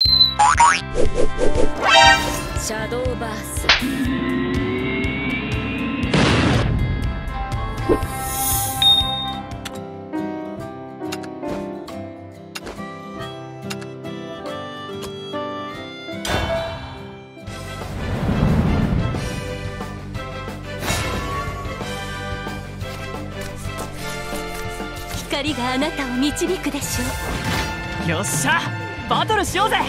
シャドーバース。 光があなたを導くでしょう。 よっしゃ、バトルしようぜ。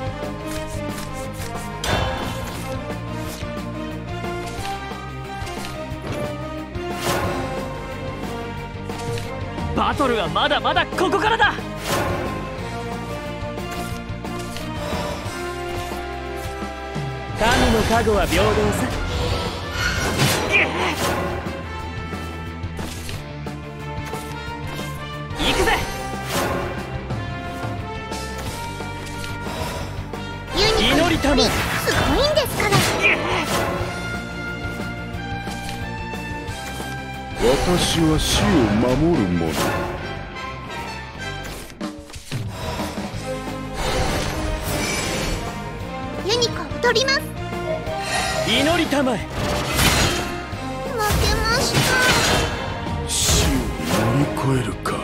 バトルはまだまだここからだ。神の加護は平等さ。行くぜ。祈り玉。 すごいんですから。 私は死を守る者。 ユニコ踊ります。 祈り玉へ。 負けました。 死を乗り越えるか。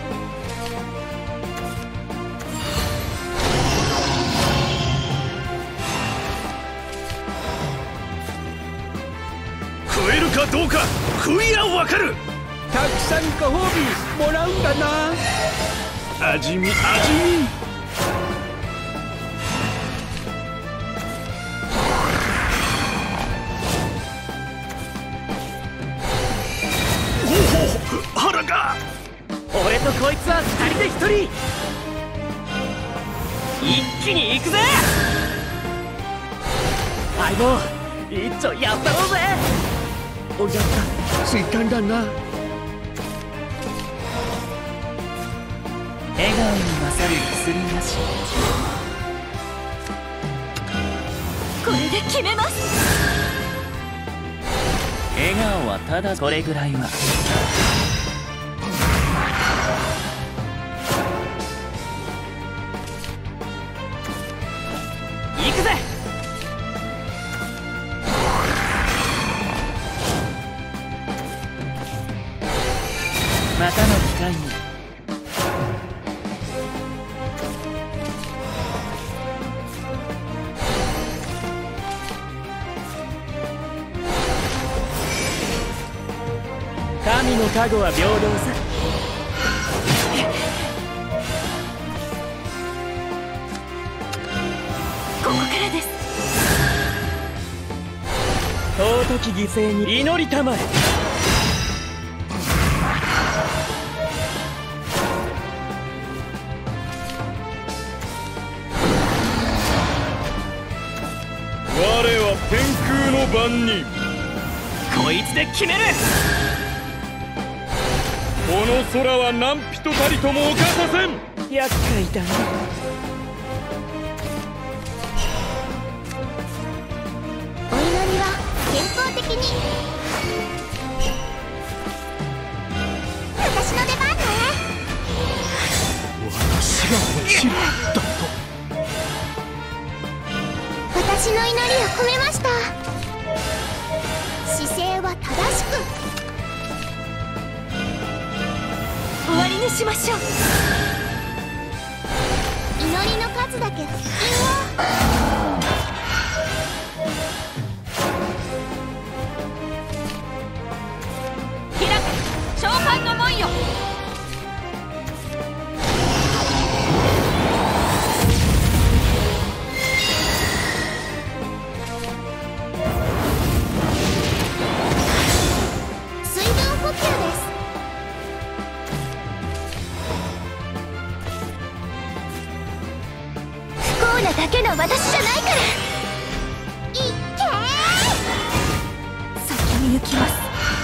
食えるかどうか食いやわかる。 たくさんご褒美もらうんだな。 味見味見。おお、腹が。 俺とこいつは2人で1人。一気に行くぜ。相棒、一丁やったろうぜ。 おやった、ついたんだな。 笑顔に勝る薬なし。 これで決めます。 笑顔はただこれぐらいは。行くぜ。またの機会に。神の加護は平等さ。 ここからです。 尊き犠牲に祈りたまえ。 我は天空の番人。 こいつで決める。 この空は何人たりとも侵させん。 厄介だね。 お祈りは健康的に。私の出番ね。 私が欲しいだと。 私の祈りを込めました。姿勢は正しく。終わりにしましょう。祈りの数だけ腹筋を。開け召喚の門よ。水分補給です。不幸なだけの私じゃないから。いっけー。先に行きます。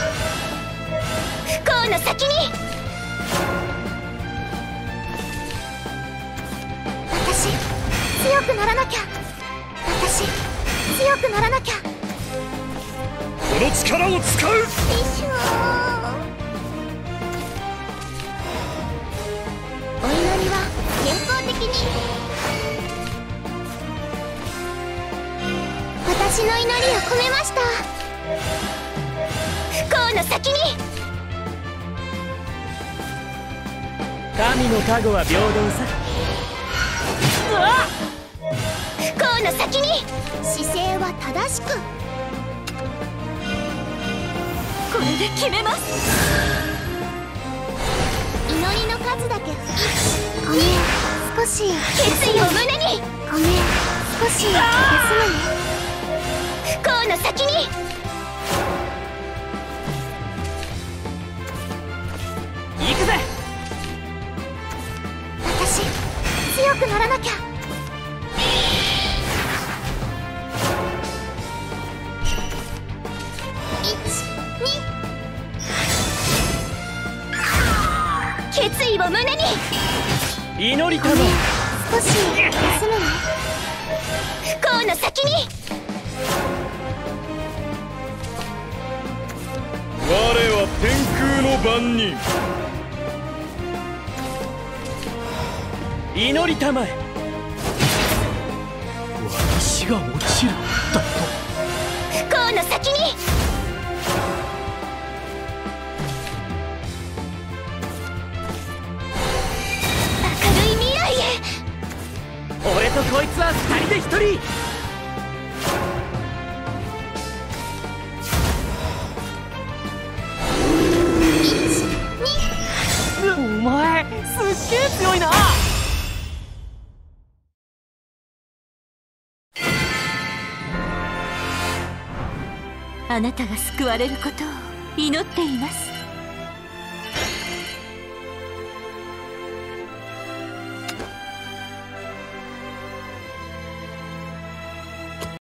不幸の先に。私強くならなきゃ。私強くならなきゃ。 この力を使う。 よいしょ。お祈りは健康的に。 私の祈りを込めました。不幸の先に神の加護は平等さ。 不幸の先に姿勢は正しく。これで決めます。祈りの数だけ。ごめん、少し決意を胸に。ごめん、少し休むね。不幸の先に行くぜ。 私強くならなきゃ。決意を胸に。 祈りたま少し休むね。不幸の先に我は天空の番人。 祈りたまえ。 私が落ちるだと。 不幸の先に明るい未来へ。 俺とこいつは二人で一人。お前すっげえ強いな。 あなたが救われることを祈っています。